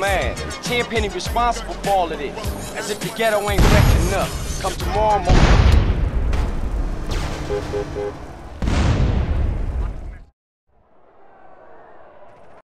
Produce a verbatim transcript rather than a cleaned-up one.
mad. Tenpenny responsible for all of this. As if the ghetto ain't wrecked enough. Come tomorrow morning.